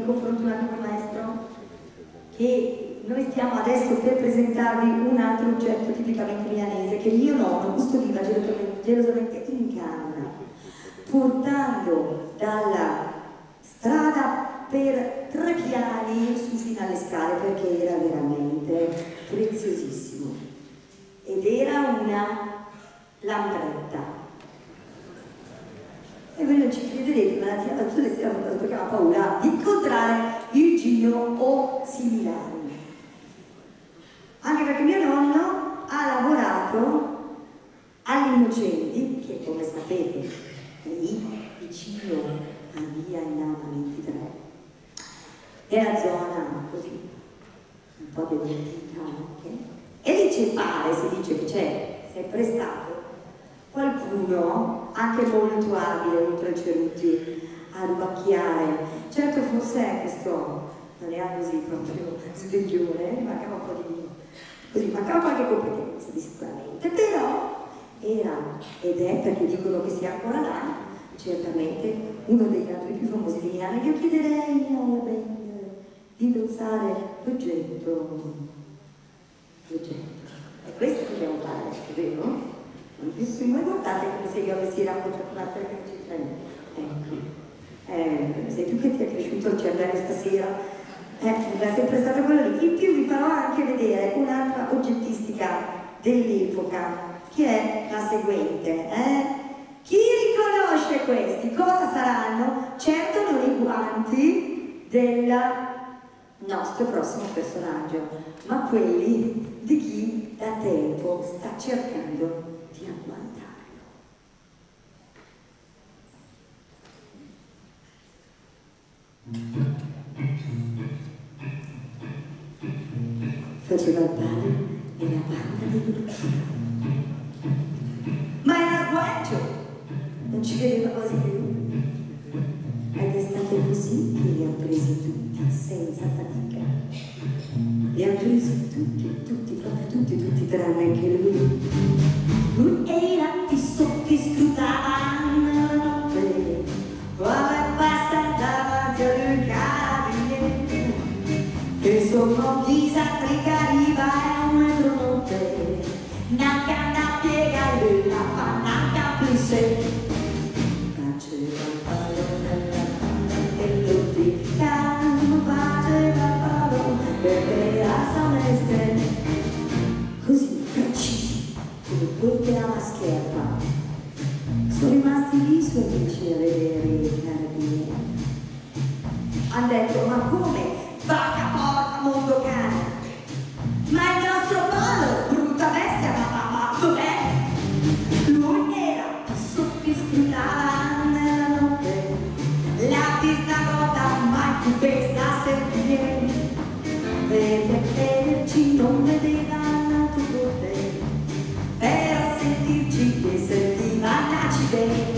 in confronto anche con il maestro, che noi stiamo adesso per presentarvi un altro oggetto tipicamente milanese che mio nonno custodiva gelosamente in canna, portando dalla strada per 3 piani su fino alle scale, perché era veramente preziosissimo ed era una lambretta. E voi non ci crederete, ma la tia tutte le sere perché aveva paura di incontrare il Gino o similari. Anche perché mio nonno ha lavorato agli Innocenti, che come sapete è lì vicino a via Indama 23, è la zona così, un po' devolutiva anche, e lì c'è pare, si dice che c'è sempre stato qualcuno anche molto abile oltre ai Ceruti a rubacchiare. Certo forse questo non era così proprio sveglione, mancava un po' di così, mancava qualche competenza di sicuramente, però era ed è, perché dicono che sia ancora là, certamente uno degli altri più famosi di Milano. Io chiederei alla band di indossare l'oggetto. È questo che dobbiamo fare adesso, vero? Non guardate come se io avessi raccontato una storia che non c'entra niente. Ecco. Sei tu che ti è cresciuto il cervello stasera? È sempre stato quello lì. In più vi farò anche vedere un'altra oggettistica dell'epoca, che è la seguente. Chi riconosce questi? Cosa saranno? Certo non i guanti del nostro prossimo personaggio, ma quelli di chi da tempo sta cercando di agguantarlo. Faceva il pane nella banda di Lucia, ma era sguaccio, non ci vedeva quasi più, ed è stato così che li ha presi tutti senza fatica. Li ha presi tutti, proprio tutti, tranne anche lui. Lui era fisso che scrutava nella notte, come passa davanti al carabiniere, che sommo disatricariva è un metronotte, nanca piegare la pananca plisse, faceva il pallone nella panna e lo piccano, faceva il pallone perché era soneste, così precisi come quel che ha la scherpa. Sono rimasti lì i suoi amici a vedere i carabinieri. Han detto: ma come? Vacca porca mondo cane! Ma il nostro Paolo, brutta bestia, ma dov'è? Lui era fisso che scrutava nella notte, la pista cotta mai più questa sentire, perché ci non vedeva nato con te, per sentirci che sentiva l'acide,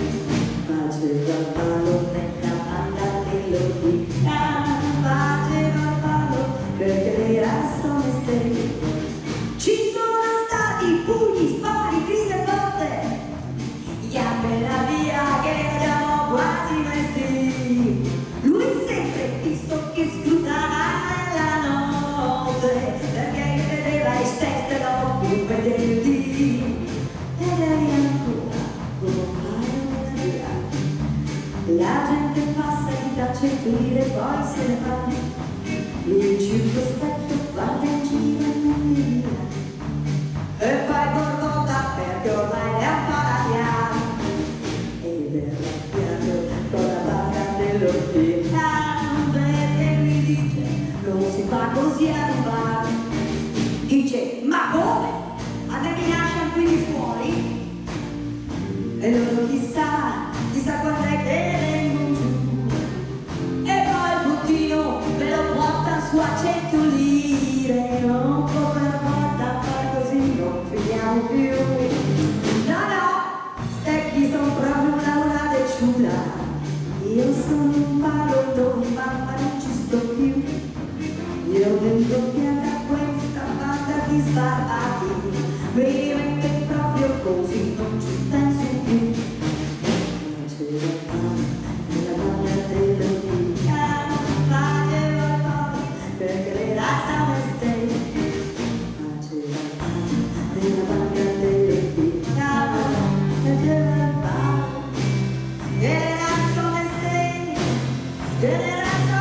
faceva il palo nella banda dell'ordina, faceva il palo perché era soneste. Ci sono stati pugni, spari, grida e botte, gli appena via che ne abbiamo quasi messi. Lui sempre visto che scrutava nella notte, perché vedeva i stesse dopo vederti, ed eri ancora come un paio nella via. La gente passa e tace e poi se ne va. Lui circospetto guarda in giro e non ti via, e poi borbotta perché ormai ne ha parato, e verrà piano con la banda dell'ordina, perché lui dice non si fa così a rubare. Dice: ma come? A me mi lasciano qui fuori? E loro chissà quando è che vengo giù, e poi il bottino me lo porta su a 100 lire, non come la porta, poi così non finiamo più. No, stecchi sono proprio una deciula, io sono un palo, ma non ci sto più, io vengo via da questa banda di sbarbati, mi mette proprio così, non ci penso più. Generazione